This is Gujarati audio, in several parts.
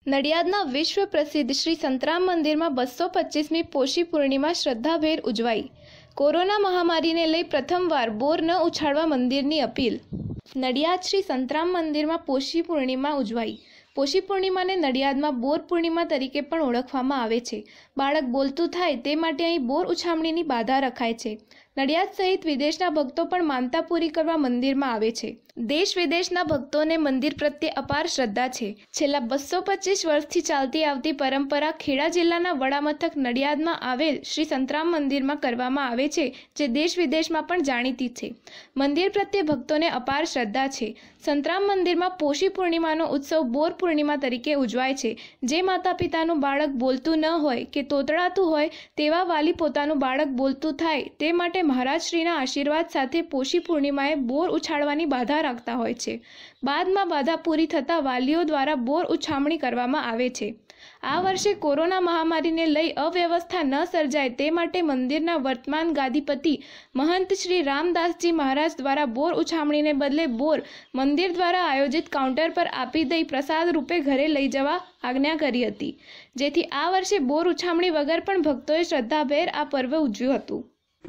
નડિયાદના વિશ્વ પ્રસિદ્ધ શ્રી સંતરામ મંદિરમાં 225મી પોષી પૂર્ણિમા શ્રદ્ધાભેર ઉજવાઈ। કોરોના મહામારીને લઈ પ્રથમવાર બોર ન ઉછાળવા મંદિરની અપીલ। નડિયાદ શ્રી સંતરામ મંદિરમાં પોષી પૂર્ણિમા ઉજવાઈ। પોષી પૂર્ણિમાને નડિયાદમાં બોર પૂર્ણિમા તરીકે પણ ઓળખવામાં આવે છે। બાળક બોલતું થાય તે માટે અહીં બોર ઉછામણીની બાધા રખાય છે। નડિયાદ સહિત વિદેશના ભક્તો પણ માનતા પૂરી કરવા મંદિરમાં આવે છે। દેશ વિદેશના ભક્તોને મંદિર પ્રત્યે અપાર શ્રદ્ધા છે। છેલ્લા 225 વર્ષથી ચાલતી આવતી પરંપરા ખેડા જિલ્લાના વડામથક નડિયાદમાં આવેલ શ્રી સંતરામ મંદિરમાં કરવામાં આવે છે, જે દેશ વિદેશમાં પણ જાણીતી છે। મંદિર પ્રત્યે ભક્તોને અપાર શ્રદ્ધા છે। સંતરામ મંદિરમાં પોષી પૂર્ણિમાનો ઉત્સવ બોર પૂર્ણિમા તરીકે ઉજવાય છે। જે માતા પિતાનું બાળક બોલતું ન હોય કે તોતડાતું હોય તેવા વાલી પોતાનું બાળક બોલતું થાય તે માટે મહારાજશ્રીના આશીર્વાદ સાથે પોષી પૂર્ણિમાએ બોર ઉછાળવાની બાધા રાખતા હોય છે। બાદમાં બાધા પૂરી થતાં વાલીઓ દ્વારા બોર ઉછામણી કરવામાં આવે છે। આ વર્ષે કોરોના મહામારીને લઈ અવ્યવસ્થા ન સર્જાય તે માટે મંદિરના વર્તમાન ગાદીપતિ મહંત શ્રી રામદાસજી મહારાજ દ્વારા બોર ઉછામણીને બદલે બોર મંદિર દ્વારા આયોજિત કાઉન્ટર પર આપી દઈ પ્રસાદ રૂપે ઘરે લઈ જવા આજ્ઞા કરી હતી, જેથી આ વર્ષે બોર ઉછામણી વગર પણ ભક્તોએ શ્રદ્ધાભેર આ પર્વ ઉજવ્યું હતું।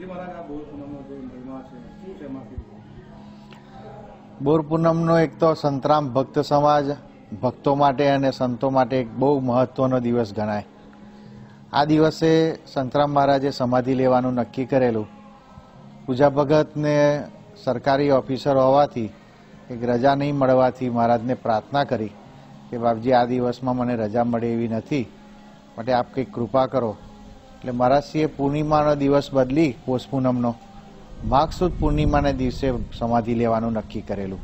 બોર પૂનમનો એક તો સંતરામ ભક્ત સમાજ ભક્તો માટે અને સંતો માટે એક બહુ મહત્વનો દિવસ ગણાય। આ દિવસે સંતરામ મહારાજે સમાધિ લેવાનું નક્કી કરેલું। પૂજા ભગતને સરકારી ઓફિસર હોવાથી એક રજા નહીં મળવાથી મહારાજને પ્રાર્થના કરી કે બાપજી આ દિવસમાં મને રજા મળે એવી નથી, માટે આપ કંઈક કૃપા કરો। એટલે મહારાજશ્રીએ પૂર્ણિમાનો દિવસ બદલી પોષ પૂનમનો માઘ સુદ પૂર્ણિમાના દિવસે સમાધિ લેવાનું નક્કી કરેલું।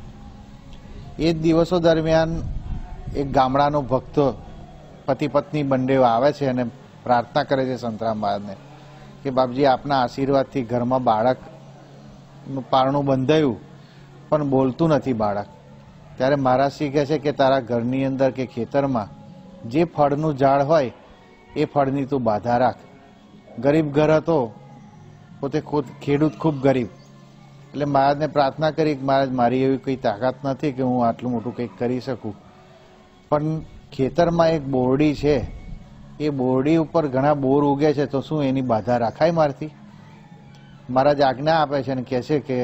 એ જ દિવસો દરમિયાન એક ગામડાનો ભક્ત પતિ પત્ની બંને આવે છે અને પ્રાર્થના કરે છે સંતરામ મહારાજને કે બાપજી આપના આશીર્વાદથી ઘરમાં બાળકનું પારણું બંધાયું પણ બોલતું નથી બાળક। ત્યારે મહારાજશ્રી કહે છે કે તારા ઘરની અંદર કે ખેતરમાં જે ફળનું ઝાડ હોય એ ફળની તું બાધા રાખ। ગરીબ ઘર હતો, પોતે ખેડૂત ખૂબ ગરીબ, એટલે મહારાજને પ્રાર્થના કરી કે મહારાજ મારી એવી કોઈ તાકાત નથી કે હું આટલું મોટું કંઈક કરી શકું, પણ ખેતરમાં એક બોરડી છે, એ બોરડી ઉપર ઘણા બોર ઉગે છે, તો શું એની બાધા રાખાય મારથી? મહારાજ આજ્ઞા આપે છે અને કહે છે કે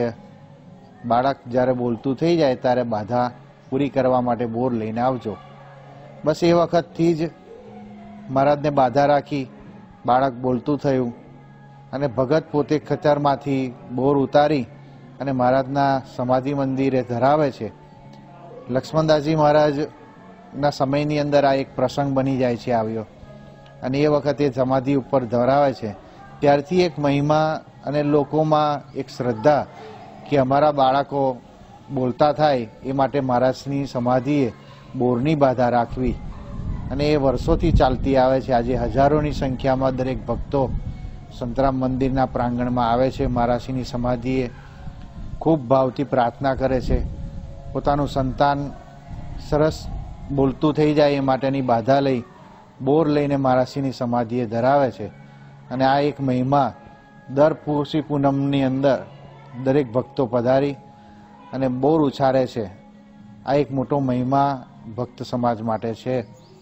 બાળક જ્યારે બોલતું થઈ જાય ત્યારે બાધા પૂરી કરવા માટે બોર લઈને આવજો। બસ એ વખતથી જ મહારાજને બાધા રાખી બાળક બોલતું થયું અને ભગત પોતે ખતરમાંથી બોર ઉતારી અને મહારાજના સમાધિ મંદિરે ધરાવે છે। લક્ષ્મણદાસજી મહારાજના સમયની અંદર આ એક પ્રસંગ બની જાય છે આવ્યો, અને એ વખતે સમાધિ ઉપર ધરાવે છે। ત્યારથી એક મહિમા અને લોકોમાં એક શ્રદ્ધા કે અમારા બાળકો બોલતા થાય એ માટે મહારાજની સમાધિએ બોરની બાધા રાખવી, અને એ વર્ષોથી ચાલતી આવે છે। આજે હજારોની સંખ્યામાં દરેક ભક્તો સંતરામ મંદિરના પ્રાંગણમાં આવે છે, મહારાજની સમાધિએ ખૂબ ભાવથી પ્રાર્થના કરે છે। પોતાનું સંતાન સરસ બોલતું થઈ જાય એ માટેની બાધા લઈ બોર લઈને મહારાજની સમાધિએ ધરાવે છે, અને આ એક મહિમા દર પોષી પૂનમની અંદર દરેક ભક્તો પધારી અને બોર ઉછાળે છે। આ એક મોટો મહિમા ભક્ત સમાજ માટે છે।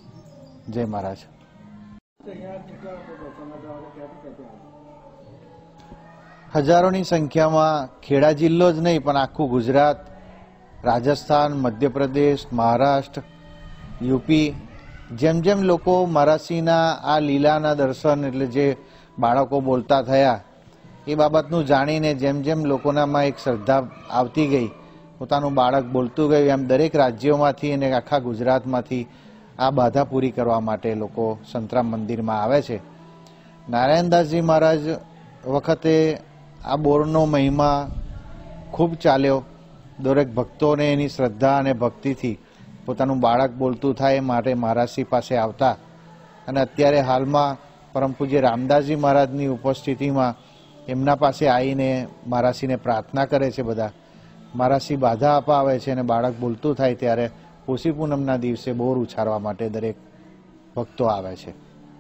જય મહારાજ। હજારોની સંખ્યામાં ખેડા જિલ્લો જ નહીં પણ આખું ગુજરાત, રાજસ્થાન, મધ્યપ્રદેશ, મહારાષ્ટ્ર, યુપી, જેમ જેમ લોકો મહારાજશ્રીના આ લીલાના દર્શન એટલે જે બાળકો બોલતા થયા એ બાબતનું જાણીને જેમ જેમ લોકોનામાં એક શ્રદ્ધા આવતી ગઈ, પોતાનું બાળક બોલતું ગયું, એમ દરેક રાજ્યોમાંથી અને આખા ગુજરાતમાંથી આ બાધા પૂરી કરવા માટે લોકો સંતરામ મંદિરમાં આવે છે। નારાયણદાસજી મહારાજ વખતે આ બોરનો મહિમા ખૂબ ચાલ્યો। દરેક ભક્તોને એની શ્રદ્ધા અને ભક્તિથી પોતાનું બાળક બોલતું થાય એ માટે મહારાજશ્રી પાસે આવતા, અને અત્યારે હાલમાં પરમ પૂજ્ય રામદાસજી મહારાજની ઉપસ્થિતિમાં એમના પાસે આવીને મહારાજશ્રીને પ્રાર્થના કરે છે બધા। મહારાજશ્રી બાધા અપાવે છે અને બાળક બોલતું થાય ત્યારે પોષી પૂનમના દિવસે બોર ઉછાળવા માટે દરેક ભક્તો આવે છે।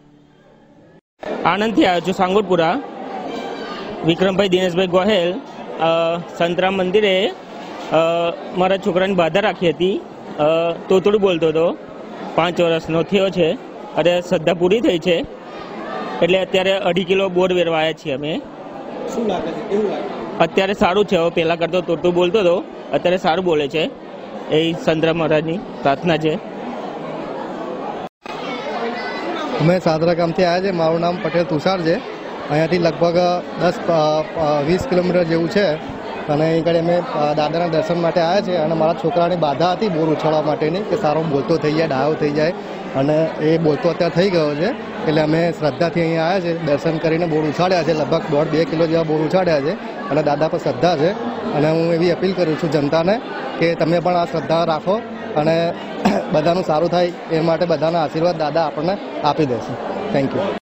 આનંદથી આવ્યો છું સાંગોડપુરા। વિક્રમભાઈ દિનેશભાઈ ગોહેલ સંતરામ મંદિરે મારા છોકરાની બાધા રાખી હતી, તોતડું બોલતો હતો, 5 વર્ષનો થયો છે અને શ્રદ્ધા પૂરી થઈ છે, એટલે અત્યારે 2.5 કિલો બોર વેરવાયા છીએ અમે. શું લાગે છે, કેવું લાગે? અત્યારે સારું છે, હવે પહેલાં કરતો તોડતું બોલતો હતો, અત્યારે સારું બોલે છે. એ સંતરામ મહારાજની પ્રાર્થના છે. અમે સાદરા ગામથી આવ્યા છે. મારું નામ પટેલ તુષાર છે. અહીંયાથી લગભગ 10-20 કિલોમીટર જેવું છે અને અહીં આગળ અમે દાદાના દર્શન માટે આવ્યા છે. અને મારા છોકરાની બાધા હતી બોર ઉછાળવા માટેની કે સારો બોલતો થઈ જાય, ડાયો થઈ જાય, અને એ બોલતો અત્યારે થઈ ગયો છે. એટલે અમે શ્રદ્ધાથી અહીંયા આવ્યા છે, દર્શન કરીને બોર ઉછાળ્યા છે. લગભગ 1.5-2 કિલો જેવા બોર ઉછાળ્યા છે અને દાદા પર શ્રદ્ધા છે. અને હું એવી અપીલ કરું છું જનતાને કે તમે પણ આ શ્રદ્ધા રાખો અને બધાનું સારું થાય એ માટે બધાના આશીર્વાદ દાદા આપણને આપી દેશે. Thank you.